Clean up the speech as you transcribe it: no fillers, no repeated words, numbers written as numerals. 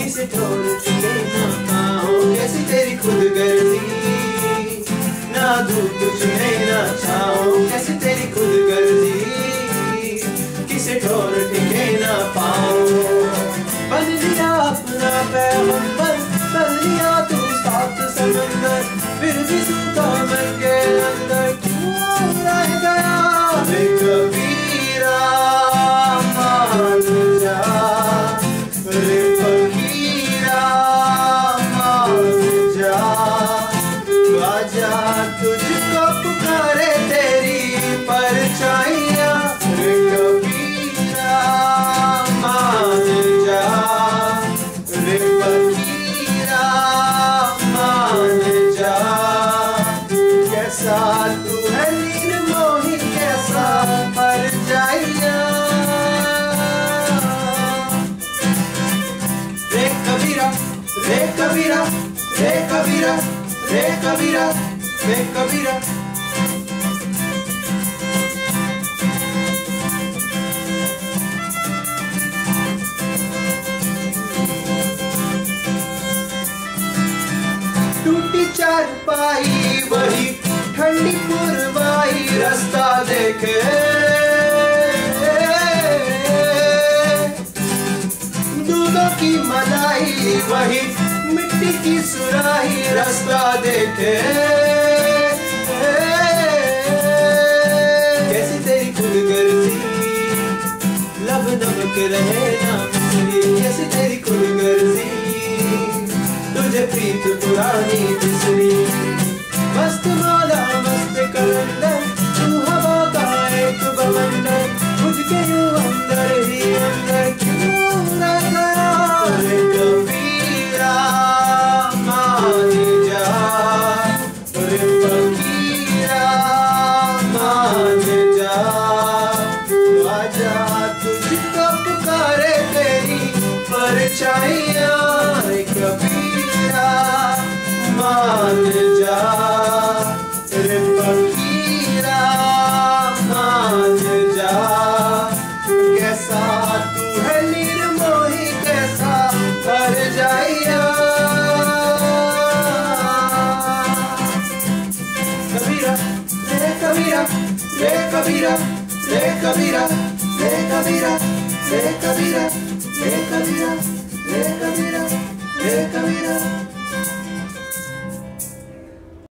किसे छोड़ के ना पाऊं, कैसी तेरी खुदगर्जी, ना धूप तुझे ना छाऊं, कैसी तेरी खुदगर्जी, किसे छोड़ के ना पाऊं। बन लिया अपना पैगंबर, कर लिया तू साथ समंदर, फिर भी सूखा मन के अंदर क्यों रह गया। रे कबीरा मान जा, रे फकीरा मान जा, आजा तुझको पुकारे तेरी परछाइयाँ। रे कबीरा मान जा, रे फकीरा मान जा, कैसा तू है निर्मोही, कैसा परछाइयाँ। रे कबीरा, रे कबीरा, रे कबीरा, रे कबीरा, रे कबीरा। टूटी चारपाई वही ठंडी पुरवाई, रास्ता देखे दूधों की मलाई, वही मिट्टी की सुराही, रास्ता देखे कैसी तेरी खुदगर्जी, लब नमक रहे ना मिसरी, कैसी तेरी खुदगर्जी, तुझे प्रीत पुरानी बिसरी। मस्त मौला मस्त कलंदर, तू हवा का एक बवंडर, मुझ के यूं अंदर ही अंदर क्यों रह गया। रे कबीरा मान जा, रे फकीरा मान जा, आजा तुझको पुकारे तेरी परछाइयाँ। रे कबीरा मान जा, रे फकीरा मान जा, कैसा तू है निर्मोही, कैसा परछाइयाँ। कबीरा रे कबीरा, रे कबीरा, रे कबीरा, रे कबीरा, रे कबीरा, रे कबीरा, रे कबीरा, रे कबीरा।